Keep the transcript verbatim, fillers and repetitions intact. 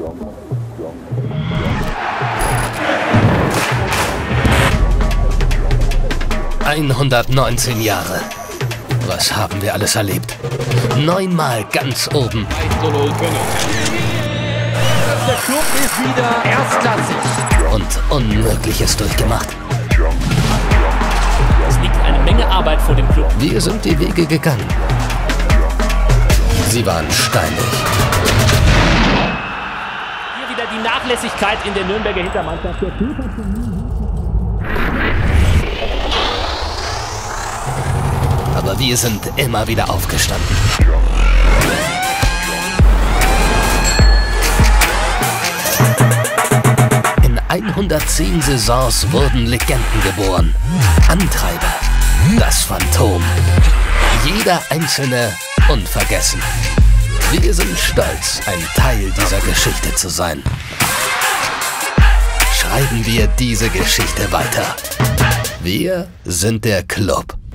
hundertneunzehn Jahre. Was haben wir alles erlebt? Neunmal ganz oben. Der Club ist wieder erstklassig. Und Unmögliches durchgemacht. Es liegt eine Menge Arbeit vor dem Club. Wir sind die Wege gegangen. Sie waren steinig. Hier wieder die Nachlässigkeit in der Nürnberger Hintermannschaft. Aber wir sind immer wieder aufgestanden. In hundertzehn Saisons wurden Legenden geboren. Antreiber, das Phantom. Jeder einzelne unvergessen. Wir sind stolz, ein Teil dieser Geschichte zu sein. Schreiben wir diese Geschichte weiter. Wir sind der Club.